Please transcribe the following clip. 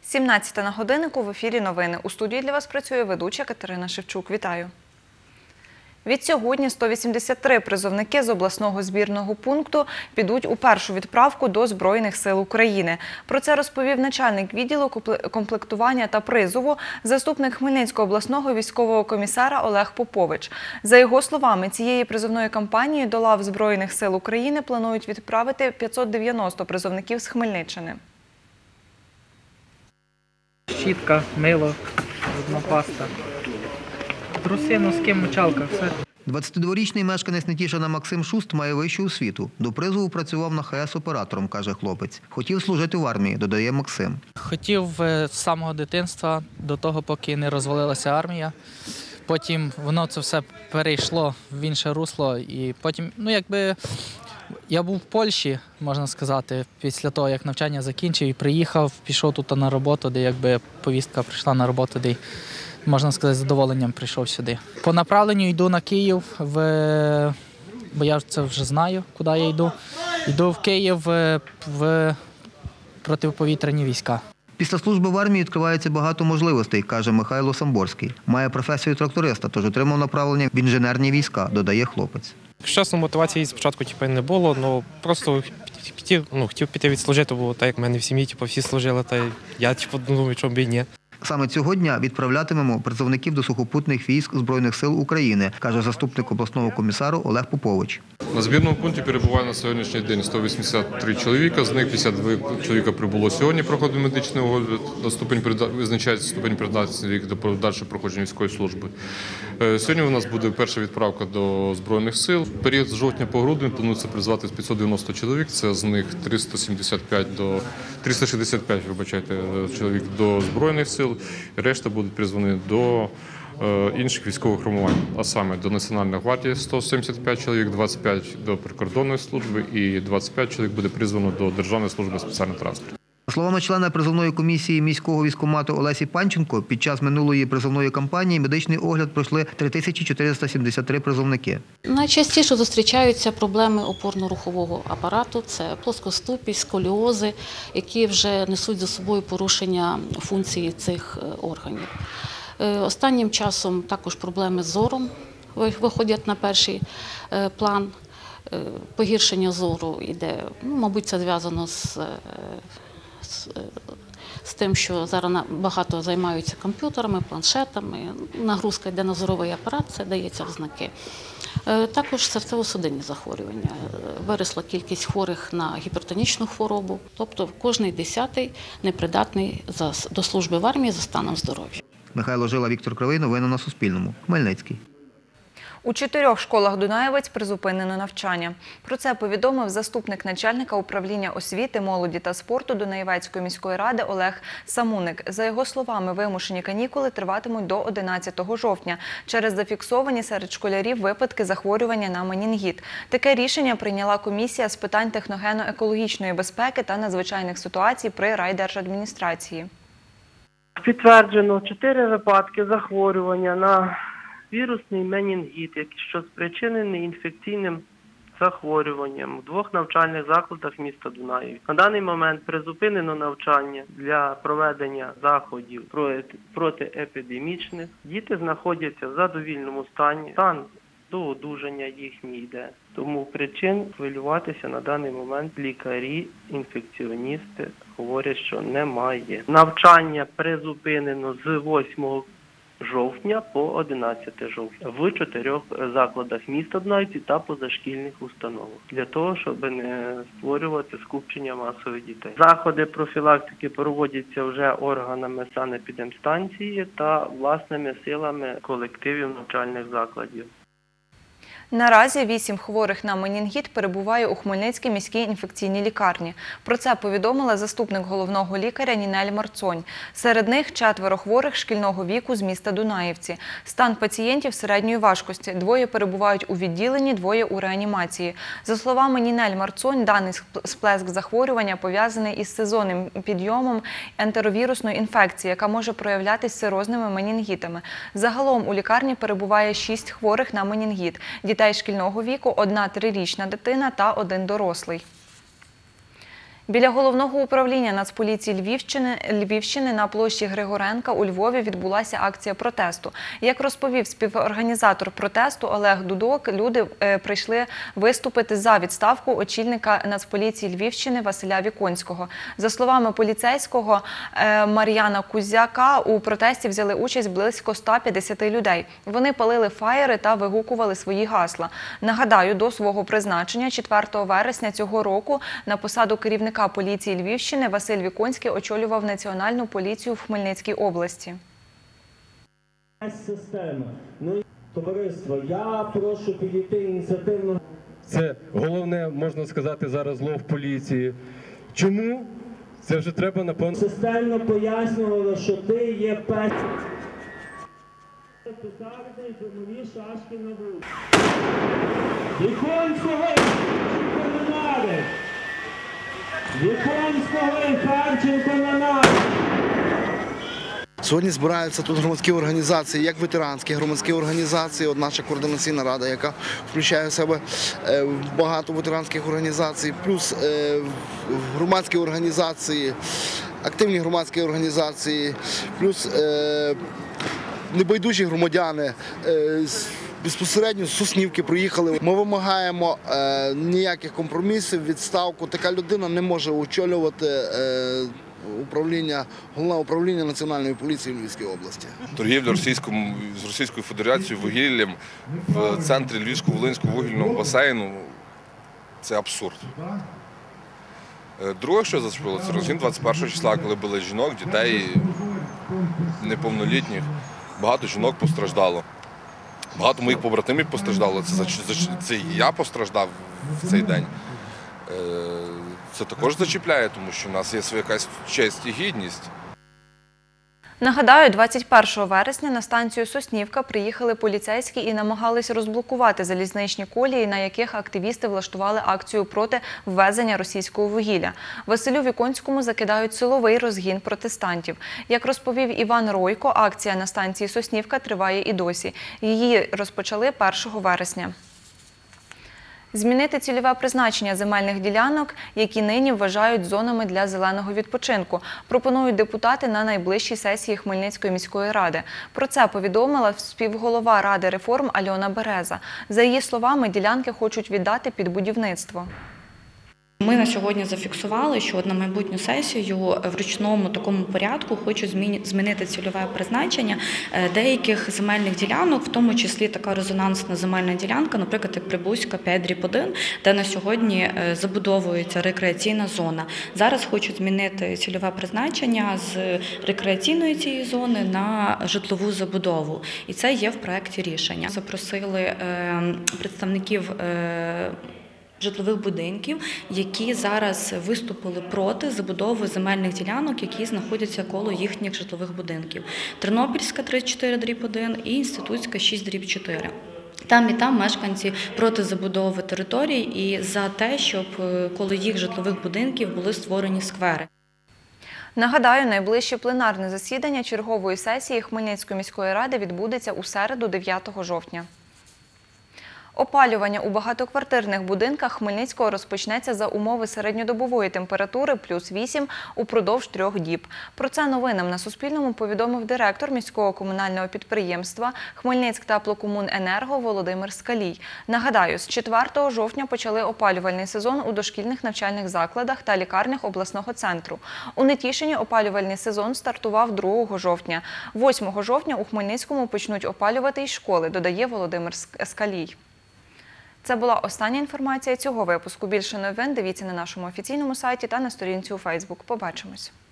17 на годиннику, в ефірі новини. У студії для вас працює ведуча Катерина Шевчук. Вітаю. Відсьогодні 183 призовники з обласного збірного пункту підуть у першу відправку до Збройних сил України. Про це розповів начальник відділу комплектування та призову, заступник Хмельницького обласного військового комісара Олег Попович. За його словами, цієї призовної кампанії до лав Збройних сил України планують відправити 590 призовників з Хмельниччини. Щітка, мило, зубна паста, труси, носки, мочалка, все. 22-річний мешканець Нетішина Максим Шуст має вищу освіту. До призову працював на ХС оператором, каже хлопець. Хотів служити в армії, додає Максим. Хотів з самого дитинства, до того, поки не розвалилася армія. Потім воно це все перейшло в інше русло. І потім, я був в Польщі, можна сказати, після того, як навчання закінчив і приїхав, пішов тут на роботу, де повістка прийшла на роботу, де, можна сказати, з задоволенням прийшов сюди. По направленню йду на Київ, бо я це вже знаю, куди я йду. Йду в Київ в протиповітряні війська. Після служби в армії відкривається багато можливостей, каже Михайло Самборський. Має професію тракториста, тож отримав направлення в інженерні війська, додає хлопець. Чесно, мотивації спочатку не було, але просто хотів піти відслужити, бо так як в мене в сім'ї всі служили, та я думаю, чому б і ні. Саме цього дня відправлятимемо призовників до сухопутних військ Збройних сил України, каже заступник обласного комісару Олег Попович. На збірному пункті перебуває на сьогоднішній день 183 чоловіка, з них 52 чоловіка прибуло сьогодні, проходить медичний огляд, визначається ступень придатності до подальшого проходження військової служби. Сьогодні у нас буде перша відправка до Збройних сил. В період з жовтня по грудень планується призвати 590 чоловік, це з них 365 чоловік до Збройних сил, решта будуть призвані до інших військових формувань, а саме до Національної гвардії 175 чоловік, 25 до прикордонної служби і 25 чоловік буде призвано до Державної служби спеціального транспорту. За словами члена призовної комісії міського військкомату Олесі Панченко, під час минулої призовної кампанії медичний огляд пройшли 3473 призовники. Найчастіше зустрічаються проблеми опорно-рухового апарату – це плоскоступість, сколіози, які вже несуть за собою порушення функції цих органів. Останнім часом також проблеми з зором виходять на перший план. Погіршення зору йде, мабуть, це зв'язано з тим, що зараз багато займаються комп'ютерами, планшетами, нагрузка йде на зоровий апарат, це дається в знаки. Також серцево-судинні захворювання. Виросла кількість хворих на гіпертонічну хворобу, тобто кожний 10-й непридатний до служби в армії за станом здоров'я. Михайло Жила, Віктор Кривий. Новини на Суспільному. Хмельницький. У 4 школах Дунаєвець призупинено навчання. Про це повідомив заступник начальника управління освіти, молоді та спорту Дунаєвецької міської ради Олег Самуник. За його словами, вимушені канікули триватимуть до 11 жовтня через зафіксовані серед школярів випадки захворювання на менінгіт. Таке рішення прийняла комісія з питань техногенно-екологічної безпеки та надзвичайних ситуацій при райдержадміністрації. Підтверджено 4 випадки захворювання на вірусний менінгіт, що спричинений інфекційним захворюванням у 2 навчальних закладах міста Дунаїв. На даний момент призупинено навчання для проведення заходів протиепідемічних. Діти знаходяться в задовільному стані, стан до одужання їхній йде. Тому причин хвилюватися на даний момент лікарі, інфекціоністи говорять, що немає. Навчання призупинено з 8 жовтня по 11 жовтня в 4 закладах міста Дунаївці та позашкільних установах, для того, щоб не створювати скупчення масових дітей. Заходи профілактики проводяться вже органами санепідемстанції та власними силами колективів навчальних закладів. Наразі 8 хворих на менінгіт перебуває у Хмельницькій міській інфекційній лікарні. Про це повідомила заступник головного лікаря Нінель Марцонь. Серед них 4 хворих шкільного віку з міста Дунаївці. Стан пацієнтів середньої важкості. 2 перебувають у відділенні, 2 у реанімації. За словами Нінель Марцонь, даний сплеск захворювання пов'язаний із сезонним підйомом ентеровірусної інфекції, яка може проявлятися сирозними менінгітами. Загалом у лікарні перебуває 6 хворих на менінгіт. Дітей шкільного віку – 1 3-річна дитина та 1 дорослий. Біля головного управління Нацполіції Львівщини на площі Григоренка у Львові відбулася акція протесту. Як розповів співорганізатор протесту Олег Дудок, люди прийшли виступити за відставку очільника Нацполіції Львівщини Василя Віконського. За словами поліцейського Мар'яна Кузяка, у протесті взяли участь близько 150 людей. Вони палили фаєри та вигукували свої гасла. Нагадаю, до свого призначення 4 вересня цього року на посаду керівника поліції Львівщини Василь Віконський очолював Національну поліцію в Хмельницькій області. Товариство, я прошу підійти ініціативно. Це головне, можна сказати, зараз зло в поліції. Чому? Це вже треба, напевно. Системно пояснювало, що ти є пес. Віконського і Харченко на нас! Сьогодні збираються тут громадські організації, як ветеранські громадські організації, от наша координаційна рада, яка включає в себе багато ветеранських організацій, плюс громадські організації, активні громадські організації, плюс небайдужі громадяни безпосередньо з Соснівки приїхали. Ми вимагаємо ніяких компромісів, відставку. Така людина не може очолювати головне управління Національної поліції Львівської області. Торгівля з Російською Федерацією вугіллям в центрі Львівсько-Волинського вугільного басейну – це абсурд. Друге, що зачепило, це розгін 21 числа, коли били жінок, дітей, неповнолітніх. Багато жінок постраждало. Багато моїх побратимів постраждало. Це і я постраждав в цей день. Це також зачіпляє, тому що в нас є якась честь і гідність. Нагадаю, 21 вересня на станцію Соснівка приїхали поліцейські і намагались розблокувати залізничні колії, на яких активісти влаштували акцію проти ввезення російського вугілля. Василю Віконському закидають силовий розгін протестантів. Як розповів Іван Ройко, акція на станції Соснівка триває і досі. Її розпочали 1 вересня. Змінити цільове призначення земельних ділянок, які нині вважають зонами для зеленого відпочинку, пропонують депутати на найближчій сесії Хмельницької міської ради. Про це повідомила співголова Ради реформ Альона Береза. За її словами, ділянки хочуть віддати під будівництво. Ми на сьогодні зафіксували, що на майбутню сесію в ручному такому порядку хочуть змінити цільове призначення деяких земельних ділянок, в тому числі така резонансна земельна ділянка, наприклад, як Прибузька 5/1, де на сьогодні забудовується рекреаційна зона. Зараз хочуть змінити цільове призначення з рекреаційної цієї зони на житлову забудову. І це є в проєкті рішення. Запросили представників житлових будинків, які зараз виступили проти забудови земельних ділянок, які знаходяться коло їхніх житлових будинків. Тернопільська 34/1 і Інститутська 6/4. Там і там мешканці проти забудови територій і за те, щоб коло їх житлових будинків були створені сквери. Нагадаю, найближче пленарне засідання чергової сесії Хмельницької міської ради відбудеться у середу 9 жовтня. Опалювання у багатоквартирних будинках Хмельницького розпочнеться за умови середньодобової температури +8 упродовж 3 діб. Про це новинам на Суспільному повідомив директор міського комунального підприємства «Хмельницьктеплокомуненерго» Володимир Скалій. Нагадаю, з 4 жовтня почали опалювальний сезон у дошкільних навчальних закладах та лікарнях обласного центру. У Нетішині опалювальний сезон стартував 2 жовтня. 8 жовтня у Хмельницькому почнуть опалювати й школи, додає Володимир Скалій. Це була остання інформація цього випуску. Більше новин дивіться на нашому офіційному сайті та на сторінці у Фейсбук. Побачимось!